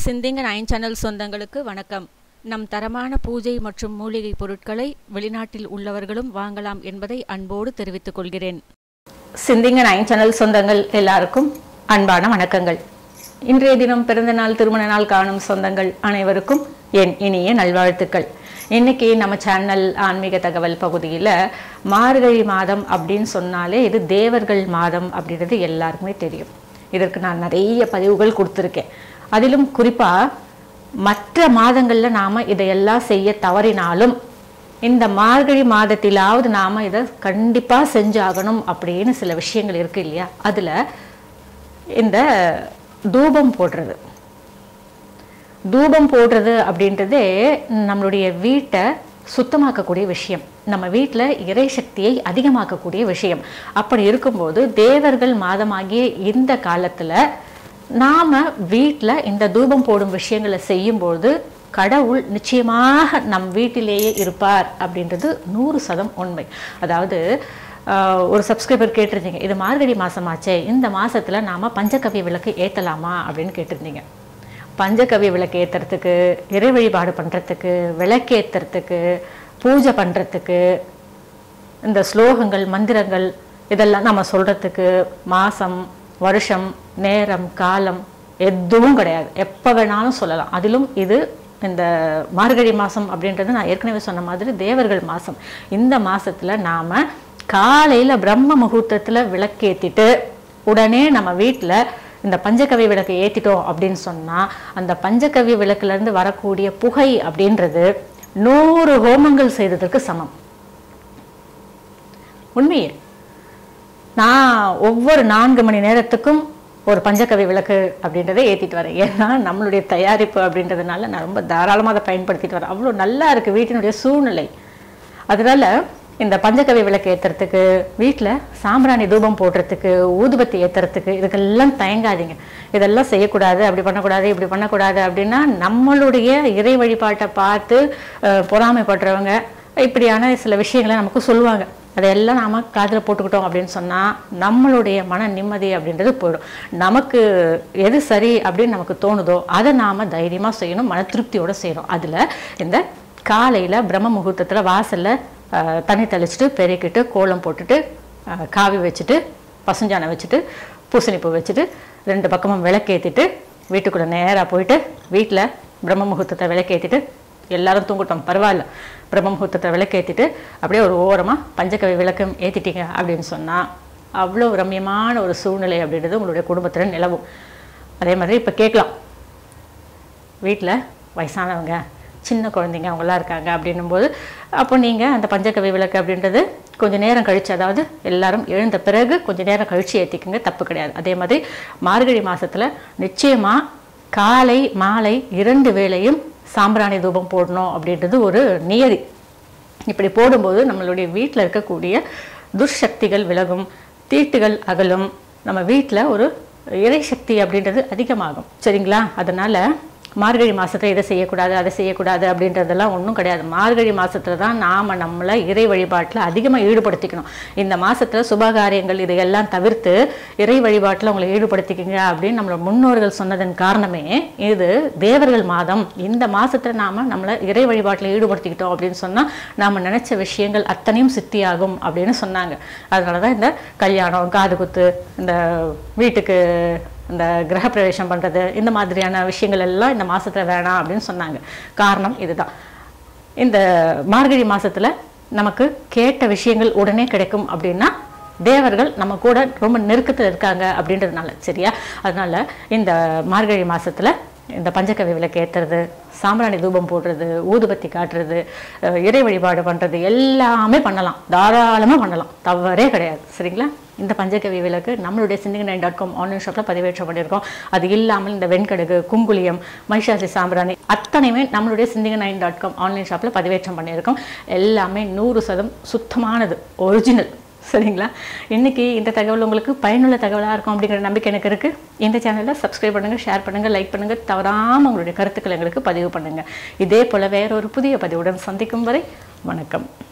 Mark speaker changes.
Speaker 1: சிந்திங்க 9 சேனல் சொந்தங்களுக்கு வணக்கம். நம் தரமான பூஜை மற்றும் மூலிகை பொருட்களை வெளிநாட்டில் உள்ளவர்களும் வாங்கலாம் என்பதை அன்போடு தெரிவித்துக் கொள்கிறேன். சிந்திங்க 9 சேனல் சொந்தங்கள் எல்லாருக்கும் அன்பான வணக்கங்கள். இன்றைய தினம் பிறந்த நாள் திருமண நாள் காணும் சொந்தங்கள் அனைவருக்கும் என் இனிய நல்வாழ்த்துக்கள். இன்னைக்கு நம்ம சேனல் ஆன்மீக தகவல் பகுதியில் மார்கழி மாதம் அப்படின்னு சொன்னாலே இது தேவர்கள் மாதம் அப்படின்றது எல்லாருக்குமே தெரியும். இதற்கு நான் நிறைய பதிவுகள் கொடுத்துருக்கேன். அதிலும் குறிப்பாக மற்ற மாதங்களில் நாம் இதையெல்லாம் செய்ய தவறினாலும் இந்த மார்கழி மாதத்திலாவது நாம் இதை கண்டிப்பாக செஞ்சாகணும் அப்படின்னு சில விஷயங்கள் இருக்குது இல்லையா? அதில் இந்த தூபம் போடுறது அப்படின்றதே நம்மளுடைய வீட்டை சுத்தமாக்கக்கூடிய விஷயம், நம்ம வீட்டில் இறை சக்தியை அதிகமாக்கக்கூடிய விஷயம். அப்படி இருக்கும்போது தேவர்கள் மாதமாகிய இந்த காலத்தில் நாம் வீட்டில் இந்த தூபம் போடும் விஷயங்களை செய்யும்போது கடவுள் நிச்சயமாக நம் வீட்டிலேயே இருப்பார் அப்படின்றது 100% உண்மை. அதாவது ஒரு சப்ஸ்கிரைபர் கேட்டிருந்தீங்க, இது மார்கழி மாதமாச்சே, இந்த மாதத்தில் நாம் பஞ்சகவ்ய விளக்கு ஏற்றலாமா அப்படின்னு கேட்டிருந்தீங்க. பஞ்சகவ்ய விளக்கு ஏற்றுறதுக்கு, இறை வழிபாடு பண்ணுறதுக்கு, விளக்கேற்றுறதுக்கு, பூஜை பண்ணுறதுக்கு, இந்த ஸ்லோகங்கள் மந்திரங்கள் இதெல்லாம் நம்ம சொல்கிறதுக்கு மாதம் வருஷம் நேரம் காலம் எதுவும் கிடையாது, எப்போ வேணாலும் சொல்லலாம். அதிலும் இது இந்த மார்கழி மாதம் அப்படின்றது நான் ஏற்கனவே சொன்ன மாதிரி தேவர்கள் மாதம். இந்த மாதத்தில் நாம் காலையில் பிரம்ம முகூர்த்தத்தில் விளக்கேற்றிட்டு உடனே நம்ம வீட்டில் இந்த பஞ்சகவ்ய விளக்கை ஏற்றிட்டோம் அப்படின்னு சொன்னால் அந்த பஞ்சகவ்ய விளக்குலேருந்து வரக்கூடிய புகை அப்படின்றது 100 ஹோமங்கள் செய்ததற்கு சமம். உண்மையே நான் ஒவ்வொரு 4 மணி நேரத்துக்கும் ஒரு பஞ்சகவ்ய விளக்கு அப்படின்றத ஏற்றிட்டு வரேன். ஏன்னா நம்மளுடைய தயாரிப்பு அப்படின்றதுனால நான் ரொம்ப தாராளமாக அதை பயன்படுத்திட்டு வரேன். அவ்வளோ நல்லா இருக்குது வீட்டினுடைய சூழ்நிலை. அதனால் இந்த பஞ்சகவ்ய விளக்கு ஏற்றுறதுக்கு, வீட்டில் சாம்பிராணி தூபம் போடுறதுக்கு, ஊதுபத்தி ஏற்றுறதுக்கு இதுக்கெல்லாம் தயங்காதீங்க. இதெல்லாம் செய்யக்கூடாது, அப்படி பண்ணக்கூடாது, இப்படி பண்ணக்கூடாது அப்படின்னா நம்மளுடைய இறை வழிபாட்டை பார்த்து பொறாமைப்படுறவங்க இப்படியான சில விஷயங்களை நமக்கு சொல்லுவாங்க. அதையெல்லாம் நாம் காதில் போட்டுக்கிட்டோம் அப்படின்னு சொன்னால் நம்மளுடைய மன நிம்மதி அப்படின்றது போயிடும். நமக்கு எது சரி அப்படின்னு நமக்கு தோணுதோ அதை நாம் தைரியமாக செய்யணும், மன திருப்தியோடு செய்யணும். அதில் இந்த காலையில் பிரம்ம முகூர்த்தத்தில் வாசலில் தண்ணி தெளிச்சுட்டு பெருக்கிட்டு கோலம் போட்டுட்டு காவி வச்சுட்டு பசுஞ்சானை வச்சுட்டு பூசணிப்பூ வச்சுட்டு 2 பக்கமும் விளக்கேற்றிட்டு வீட்டுக்குள்ளே நேராக போயிட்டு வீட்டில் பிரம்ம முகூர்த்தத்தை விளக்கேற்றிட்டு எல்லாரும் தூங்கட்டும் பரவாயில்ல, பிரம்ம முகூர்த்தத்தை விளக்கேற்றிட்டு அப்படியே ஒரு ஓரமாக பஞ்சகவ்ய விளக்கம் ஏற்றிட்டீங்க அப்படின்னு சொன்னால் அவ்வளோ ரம்யமான ஒரு சூழ்நிலை அப்படின்றது உங்களுடைய குடும்பத்தில் நிலவும். அதே மாதிரி இப்போ கேட்கலாம், வீட்டில் வயசானவங்க சின்ன குழந்தைங்க அவங்களாம் இருக்காங்க அப்படின்னும்போது அப்போ நீங்கள் அந்த பஞ்சகவ்ய விளக்கு அப்படின்றது கொஞ்சம் நேரம் கழித்து, அதாவது எல்லாரும் எழுந்த பிறகு கொஞ்சம் நேரம் கழித்து ஏற்றிக்குங்க, தப்பு கிடையாது. அதே மாதிரி மார்கழி மாதத்தில் நிச்சயமாக காலை மாலை 2 வேளையும் சாம்பிராணி தூபம் போடணும் அப்படின்றது ஒரு நியதி. இப்படி போடும்போது நம்மளுடைய வீட்டில் இருக்கக்கூடிய துர்சக்திகள் விலகும், தீட்டுகள் அகலும், நம்ம வீட்டில் ஒரு இறை சக்தி அப்படின்றது அதிகமாகும். சரிங்களா? அதனால் மார்கழி மாதத்தில் இதை செய்யக்கூடாது அதை செய்யக்கூடாது அப்படின்றதெல்லாம் ஒன்றும் கிடையாது. மார்கழி மாதத்தில் தான் நாம் நம்மளை இறை வழிபாட்டில் அதிகமாக ஈடுபடுத்திக்கணும். இந்த மாதத்தில் சுபகாரியங்கள் இதையெல்லாம் தவிர்த்து இறை வழிபாட்டில் உங்களை ஈடுபடுத்திக்கிங்க அப்படின்னு நம்மளோட முன்னோர்கள் சொன்னதன் காரணமே இது தேவர்கள் மாதம். இந்த மாதத்தில் நாம் நம்மளை இறை வழிபாட்டில் ஈடுபடுத்திக்கிட்டோம் அப்படின்னு சொன்னால் நாம் நினச்ச விஷயங்கள் அத்தனையும் சித்தியாகும் அப்படின்னு சொன்னாங்க. அதனால தான் இந்த கல்யாணம், காதுகுத்து, இந்த வீட்டுக்கு இந்த கிரகப்பிரவேசம் பண்ணுறது, இந்த மாதிரியான விஷயங்கள் எல்லாம் இந்த மாதத்தில் வேணாம் அப்படின்னு சொன்னாங்க. காரணம் இதுதான். இந்த மார்கழி மாதத்தில் நமக்கு கேட்ட விஷயங்கள் உடனே கிடைக்கும் அப்படின்னா தேவர்கள் நம்ம கூட ரொம்ப நெருக்கத்தில் இருக்காங்க அப்படின்றதுனால. சரியா? அதனால் இந்த மார்கழி மாதத்தில் இந்த பஞ்சகவ்ய விளக்கு ஏற்றுறது, சாம்பிராணி தூபம் போடுறது, ஊதுபத்தி காட்டுறது, இறை வழிபாடு பண்ணுறது எல்லாமே பண்ணலாம், தாராளமாக பண்ணலாம், தவறே கிடையாது. சரிங்களா? இந்த பஞ்சகவ்ய விளக்கு நம்மளுடைய sinthing9.com ஆன்லைன் ஷாப்பில் பதிவேற்றம் பண்ணியிருக்கோம். அது இல்லாமல் இந்த வெண்கடுகு, குங்குலியம், மகிஷாசி சாம்பிராணி அத்தனையுமே நம்மளுடைய sinthing9.com ஆன்லைன் ஷாப்பில் பதிவேற்றம் பண்ணியிருக்கோம். எல்லாமே 100% சுத்தமானது, ஒரிஜினல். சரிங்களா? இன்றைக்கி இந்த தகவல் உங்களுக்கு பயனுள்ள தகவலாக இருக்கும் அப்படிங்கிற நம்பிக்கை எனக்கு இருக்குது. இந்த சேனலில் சப்ஸ்கிரைப் பண்ணுங்கள், ஷேர் பண்ணுங்கள், லைக் பண்ணுங்கள், தவறாமல் உங்களுடைய கருத்துக்களை எங்களுக்கு பதிவு பண்ணுங்கள். இதே போல் வேறொரு புதிய பதிவுடன் சந்திக்கும் வரை வணக்கம்.